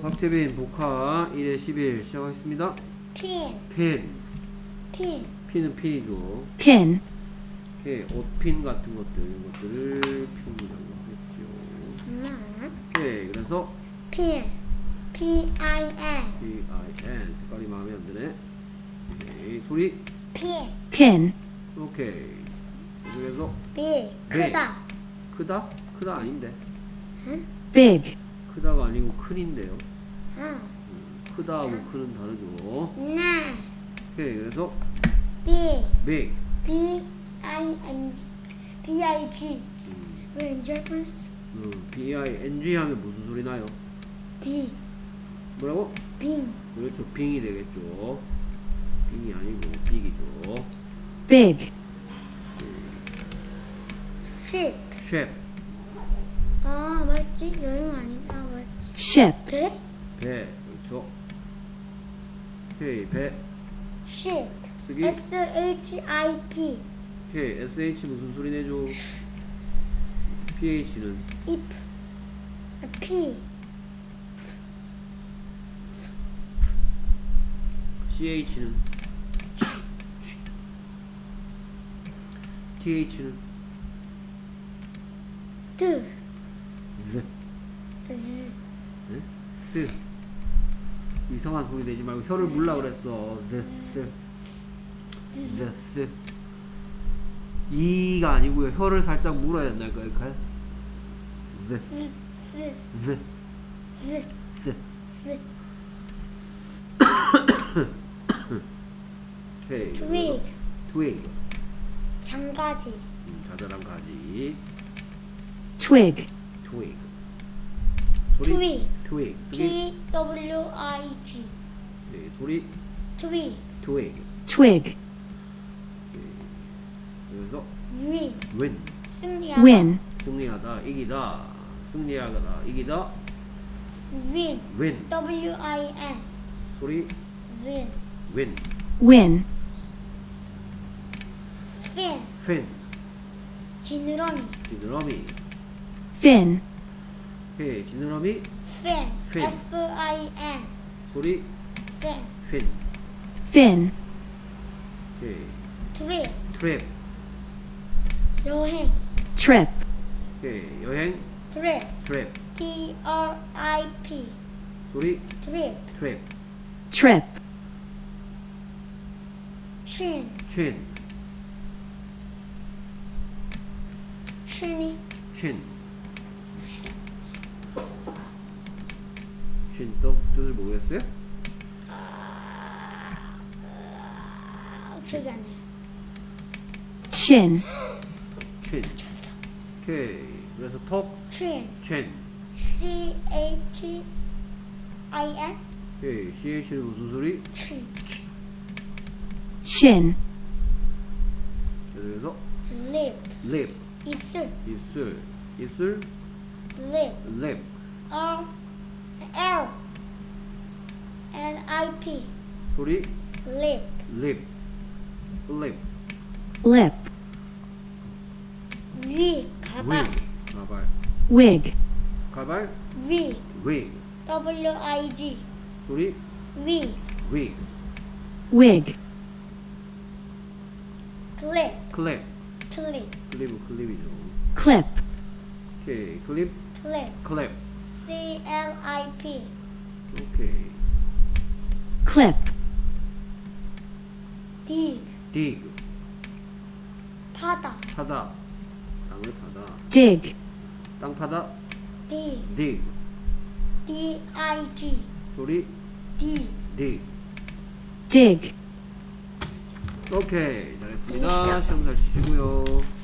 박재빈 복화 1에 11 시작하겠습니다. 펜. 핀은 핀이죠. pin, 오케이, 옷핀 같은 것들, 이런 것들을 핀이라고 하겠죠. 오케이, 그래서 P-I-N. 색깔이 마음에 안 드네. 오케이, 소리. pin, 오케이. 그래서 크다. 크다? 크다 아닌데. big, 크다가 아니고 큰인데요. 응. 크다하고 큰은 다르죠. 네. 오케이, 그래서 big. big. B-I-G. 왠지 알았어. B-I-N-G 하면 무슨 소리 나요? B. 뭐라고? 빙. 그렇죠. 빙이 되겠죠. 빙이 아니고 빅이죠. big, ship. 쉐프. 아, 맞지? 여행 아니다. 맞지? ship, 배? 배. 그렇죠. 오케이, 배. ship. 쓰기. S-H-I-P. 오케이, SH 무슨 소리 내죠? PH는 if. P. CH는 TH는 T. Z. Z. 네? 스. 이상한 소리 내지 말고 혀를 물라 그랬어. Z. 이가 아니고요. 혀를 살짝 물어야 된다니까. 이렇게. Z. Z. Z. Z. Z. 오케이. twig. twig. 장가지. 자잘한 가지. twig, twig. twig. twig. 소리. T-W-I-G. 네, 소리. twig. twig. twig, 그래서 win. win. 승리하다. win, 승리하다, 이기다. 승리하다, 이기다. win. win. W-I-N. 소리. win. win. win, fin. fin. 지느러미. 지느러미. fin, 오케이, 지느러미. fin. fin. F-I-N. 소리. fin. fin. fin, 오케이. trip. trip. 여행. trip, 오케이, 여행. trip. trip. T-R-I-P. 소리. trip. trip. trip, chin. chin. chin이. chin. chin 또 뜻을 모르겠어요? 기억이 안 나요. chin, chin. 오케이, 그래서 턱. chin. chin. C-H-I-N. 오케이, CH는 무슨 소리? chin. shin, 그래서 lip. lip. 입술. 입술. 입술. lip. lip. R L N I P. 소리. lip. lip. lip. lip, 위. 가발. wig. 가발. wig, 가발. 위. wig. W I G. 소리. 위. wig. wig, clip. 클립. clip. 클립이죠. clip, 오케이, 클립. clip. 클립. C L I P. 오케이. clip, dig. dig. 파다. 파다. 땅을 파다. dig, 땅 파다. dig. dig. D I G. 소리. dig. dig. dig. 오케이, 잘했습니다. 시험 잘 치시고요.